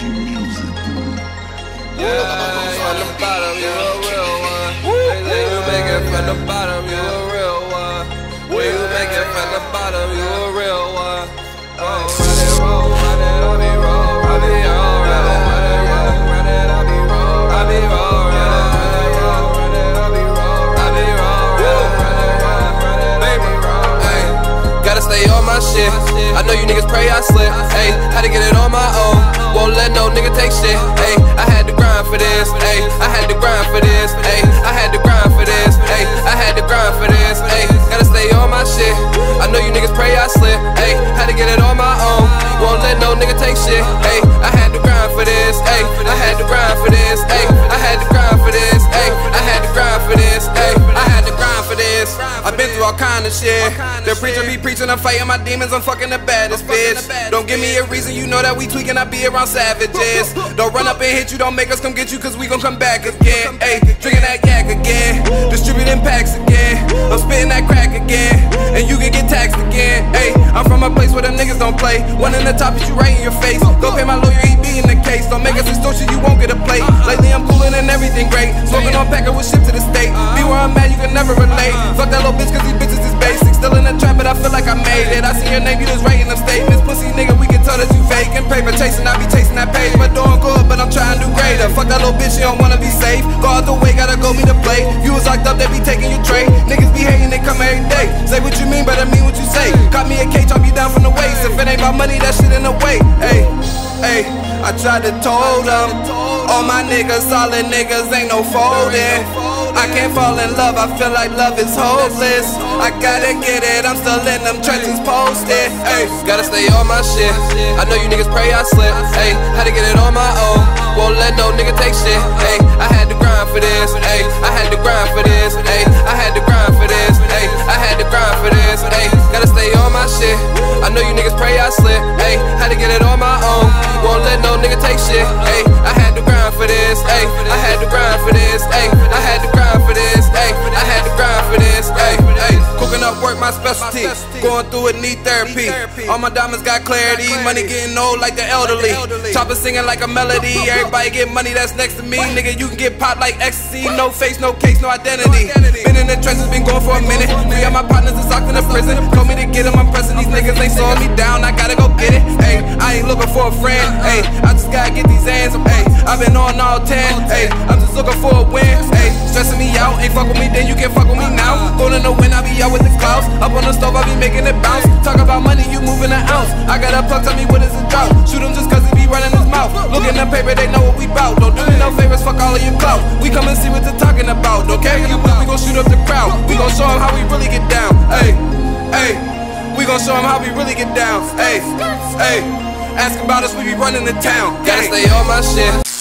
From the bottom, you a real one. When you make it from the bottom, you a real one. When you make it from the bottom, you a real one. Oh, run it, roll, run it, I be roll, run it, roll, run it, run it, I be roll, I be roll, run it, run it, I be roll, I be roll, run it, baby roll. Hey, gotta stay on my shit. I know you niggas pray I slip. Hey, had to get it on my own. Won't let no nigga take shit. Hey, I had to grind for this. Hey, I had to grind for this. Hey, I had to grind for this. Hey, I had to grind for this. Hey, gotta stay on my shit. I know you niggas pray I slip. Hey, had to get it on my own. Won't let no nigga take shit. Hey, I had to grind for this. Hey, I had to grind for this. Hey, I had to grind for this. Hey, I had to grind for this. Hey, I had to grind for this. I've been through all kind of shit. The preacher be preaching, I'm fighting my demons, I'm fucking the baddest bitch. Don't give me a reason, you know that we tweaking, I be around savages. Don't run up and hit you, don't make us come get you, cause we gon' come back again. Ayy, drinking that yak again, distributing packs again. I'm spitting that crack again, and you can get taxed again. Ayy, I'm from a place where them niggas don't play. One in the top is you right in your face. Go pay my lawyer, he be in the case. Don't make us extortion, you won't get a plate. Lately I'm coolin' and everything great. Smoking on packer with shit to the state. Be where I'm at, you can never relate. Fuck that little bitch, cause these bitches is basic. Still in the trap, but I feel like I made it. I see your name, you just writing them statements. Pussy nigga, we can tell that you faking. Paper chasing, I be chasing that paper. Doing good, but I'm trying to do greater. Fuck that little bitch, she don't wanna be safe. Go out the way, gotta go me to play. You was locked up, they be taking your tray. Niggas be hating, they come every day. Say what you mean, but I mean what you say. Caught me a cage, chop you down from the waist. If it ain't about money, that shit in the way. Hey, hey, I tried to told them. All my niggas, solid niggas, ain't no folding. I can't fall in love, I feel like love is hopeless. I gotta get it, I'm still in them trenches posted. Ay, gotta stay on my shit. I know you niggas pray I slip. Ay, had to get it on my own. Won't let no nigga take shit. Ay, I had to grind for this. Ay, I had to grind for this. Ay, I had to grind for this. Ay, I had to grind for this. Ay, gotta stay on my shit. I know you niggas pray I slip. Ay, had to get it on my own. Won't let no nigga take shit. Ay, I had to grind for this. Ay, I had to grind for this. Ay, I had to grind for this. Ay, I had to grind for this. Ay, ay, cooking up work my specialty. Going through it, need therapy. All my diamonds got clarity. Money getting old like the elderly. Chopper singing like a melody. Everybody get money that's next to me. Nigga, you can get popped like ecstasy. No face, no case, no identity. Been in the trenches, been going for a minute. 3 of my partners is locked in the prison. Told me to get them, I'm pressing these niggas. Ain't slowing me down, I gotta go get it. Ay, I ain't looking for a friend. Ay, I just gotta get these hands. Ay, I've been on all 10. Ay, I'm just looking for a win. Ay, stressing me out, ain't fuck with me, then you can fuck with me now. Going in the wind, I be out with the clouds. Up on the stove, I be making it bounce. Talk about money, you moving an ounce. I got a plug, tell me what is a drought. Shoot him just cause he be running his mouth. Look in the paper, they know what we bout. Don't do me no favors, fuck all of your clout. We come and see what they're talking about. Don't care who you with, we gon' shoot up the crowd. We gon' show them how we really get down. Ay, ay, we gon' show them how we really get down. Ay, ay, ask about us, we be running the town. Gotta stay on my shit.